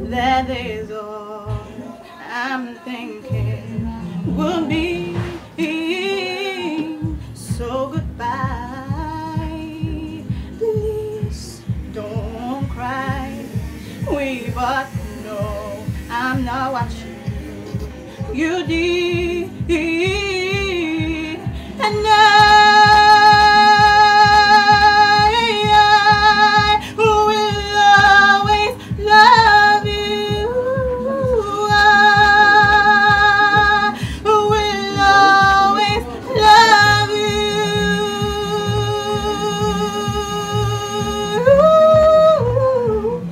That is all I'm thinking will be. So goodbye. Please don't cry. We both know I'm not watching you did, and I will always love you. I will always love you.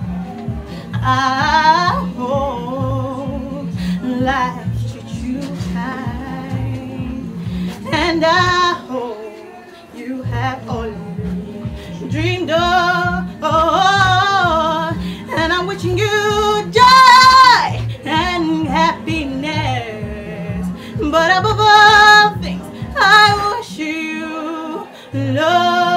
I hope life treats you kind, and I hope you have all you dreamed of. And I'm wishing you joy and happiness, but above all things, I wish you love.